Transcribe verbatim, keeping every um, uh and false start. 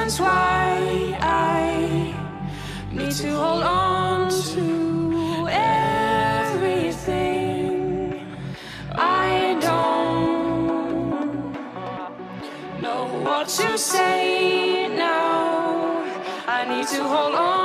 reasons why I need to hold on to everything. I don't know what to say now. I need to hold on